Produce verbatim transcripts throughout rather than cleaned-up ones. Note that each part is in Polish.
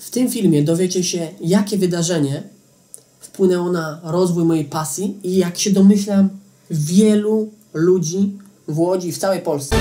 W tym filmie dowiecie się, jakie wydarzenie wpłynęło na rozwój mojej pasji i, jak się domyślam, wielu ludzi w Łodzi i w całej Polsce.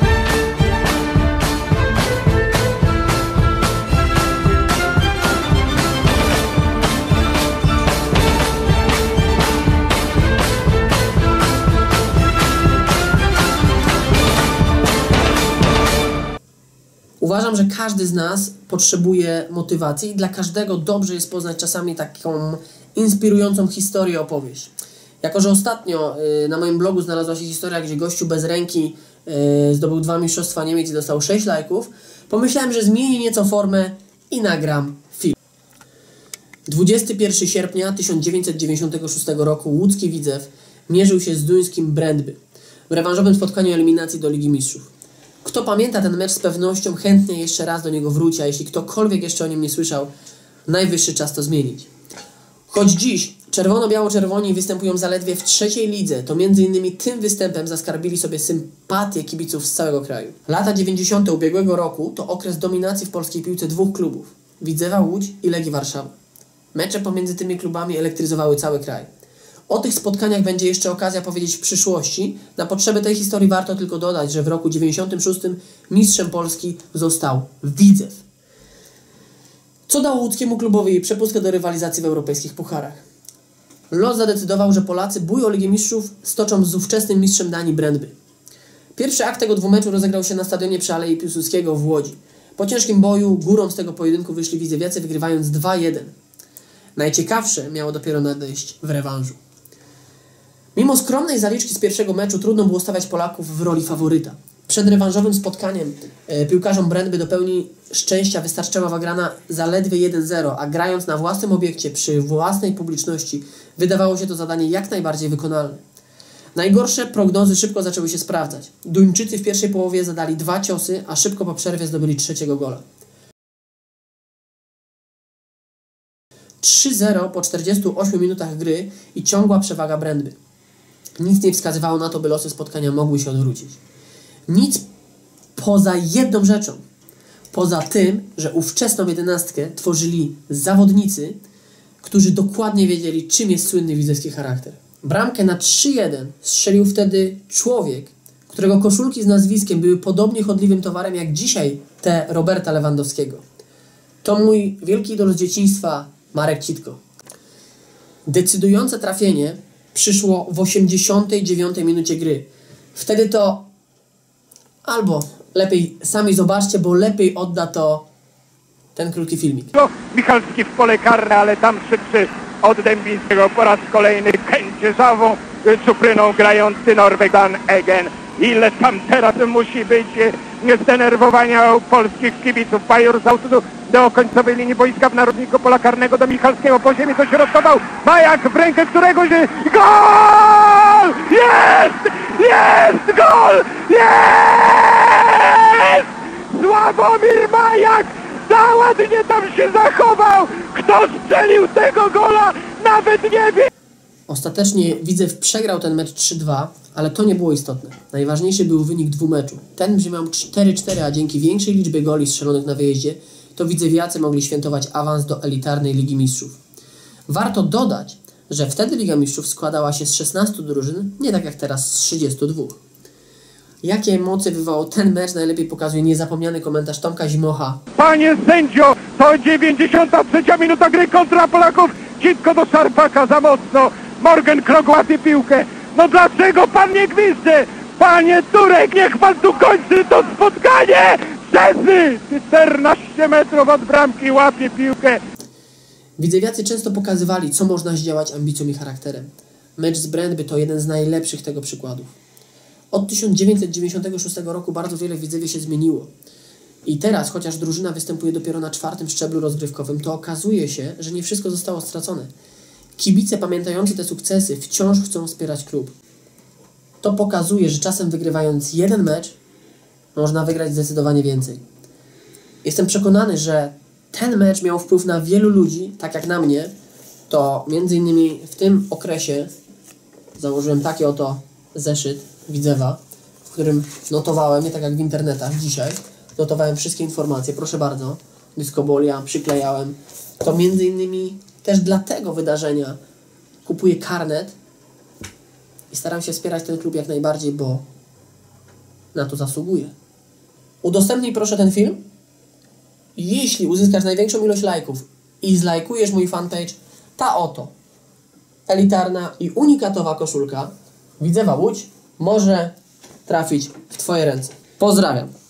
Uważam, że każdy z nas potrzebuje motywacji i dla każdego dobrze jest poznać czasami taką inspirującą historię, opowieść. Jako że ostatnio y, na moim blogu znalazła się historia, gdzie gościu bez ręki y, zdobył dwa mistrzostwa Niemiec i dostał sześć lajków, pomyślałem, że zmieni nieco formę i nagram film. dwudziestego pierwszego sierpnia tysiąc dziewięćset dziewięćdziesiątego szóstego roku łódzki Widzew mierzył się z duńskim Brøndby w rewanżowym spotkaniu eliminacji do Ligi Mistrzów. Kto pamięta ten mecz, z pewnością chętnie jeszcze raz do niego wróci, a jeśli ktokolwiek jeszcze o nim nie słyszał, najwyższy czas to zmienić. Choć dziś czerwono-biało-czerwoni występują zaledwie w trzeciej lidze, to między innymi tym występem zaskarbili sobie sympatię kibiców z całego kraju. Lata dziewięćdziesiąte ubiegłego roku to okres dominacji w polskiej piłce dwóch klubów: Widzewa Łódź i Legii Warszawa. Mecze pomiędzy tymi klubami elektryzowały cały kraj. O tych spotkaniach będzie jeszcze okazja powiedzieć w przyszłości. Na potrzeby tej historii warto tylko dodać, że w roku dziewięćdziesiątym szóstym mistrzem Polski został Widzew. Co dało łódzkiemu klubowi przepustkę do rywalizacji w europejskich pucharach? Los zadecydował, że Polacy bój o Ligę Mistrzów stoczą z ówczesnym mistrzem Danii Brøndby. Pierwszy akt tego dwumeczu rozegrał się na stadionie przy Alei Piłsudskiego w Łodzi. Po ciężkim boju górą z tego pojedynku wyszli widzewiacy, wygrywając dwa jeden. Najciekawsze miało dopiero nadejść w rewanżu. Mimo skromnej zaliczki z pierwszego meczu trudno było stawiać Polaków w roli faworyta. Przed rewanżowym spotkaniem e, piłkarzom Brøndby do pełni szczęścia wystarczyła wygrana zaledwie jeden zero, a grając na własnym obiekcie przy własnej publiczności wydawało się to zadanie jak najbardziej wykonalne. Najgorsze prognozy szybko zaczęły się sprawdzać. Duńczycy w pierwszej połowie zadali dwa ciosy, a szybko po przerwie zdobyli trzeciego gola. trzy zero po czterdziestu ośmiu minutach gry i ciągła przewaga Brøndby. Nic nie wskazywało na to, by losy spotkania mogły się odwrócić. Nic poza jedną rzeczą. Poza tym, że ówczesną jedenastkę tworzyli zawodnicy, którzy dokładnie wiedzieli, czym jest słynny widzewski charakter. Bramkę na trzy jeden strzelił wtedy człowiek, którego koszulki z nazwiskiem były podobnie chodliwym towarem jak dzisiaj te Roberta Lewandowskiego. To mój wielki idol z dzieciństwa, Marek Citko. Decydujące trafienie przyszło w osiemdziesiątej dziewiątej minucie gry. Wtedy to... Albo lepiej sami zobaczcie, bo lepiej odda to ten krótki filmik. Michalski w pole karne, ale tam szybszy od Dębińskiego po raz kolejny kędzierzawą czupryną grający Norweg Dan Egen. Ile tam teraz musi być zdenerwowania polskich kibiców. Pajor z autu do końcowej linii boiska w narożniku pola karnego do Michalskiego. Po ziemi dośrodkował Majak, w rękę którego się... Gol! Jest! Jest! Gol! Jest! Sławomir Majak za ładnie tam się zachował. Kto strzelił tego gola? Nawet nie wiem. Ostatecznie Widzew przegrał ten mecz trzy dwa, ale to nie było istotne. Najważniejszy był wynik dwumeczu. Ten brzmiał cztery cztery, a dzięki większej liczbie goli strzelonych na wyjeździe to widzewiacy mogli świętować awans do elitarnej Ligi Mistrzów. Warto dodać, że wtedy Liga Mistrzów składała się z szesnastu drużyn, nie tak jak teraz z trzydziestu dwóch. Jakie emocje wywołał ten mecz, najlepiej pokazuje niezapomniany komentarz Tomka Zimocha. Panie sędzio, to dziewięćdziesiąta trzecia minuta gry kontra Polaków. Citko do Szarpaka za mocno. Morgan Krok łapie piłkę. No dlaczego pan nie gwizdze? Panie Turek, niech pan tu kończy to spotkanie! Czesy! czternaście metrów od bramki łapie piłkę. Widzewiacy często pokazywali, co można zdziałać ambicją i charakterem. Mecz z Brøndby to jeden z najlepszych tego przykładów. Od tysiąc dziewięćset dziewięćdziesiątego szóstego roku bardzo wiele w Widzewie się zmieniło. I teraz, chociaż drużyna występuje dopiero na czwartym szczeblu rozgrywkowym, to okazuje się, że nie wszystko zostało stracone. Kibice pamiętający te sukcesy wciąż chcą wspierać klub. To pokazuje, że czasem wygrywając jeden mecz, można wygrać zdecydowanie więcej. Jestem przekonany, że ten mecz miał wpływ na wielu ludzi, tak jak na mnie. To między innymi w tym okresie założyłem taki oto zeszyt Widzewa, w którym notowałem, nie tak jak w internetach dzisiaj, notowałem wszystkie informacje. Proszę bardzo, dyskobolia, przyklejałem. To między innymi też dla tego wydarzenia kupuję karnet i staram się wspierać ten klub jak najbardziej, bo na to zasługuję. Udostępnij proszę ten film. Jeśli uzyskasz największą ilość lajków i zlajkujesz mój fanpage, ta oto elitarna i unikatowa koszulka Widzewa Łódź może trafić w Twoje ręce. Pozdrawiam.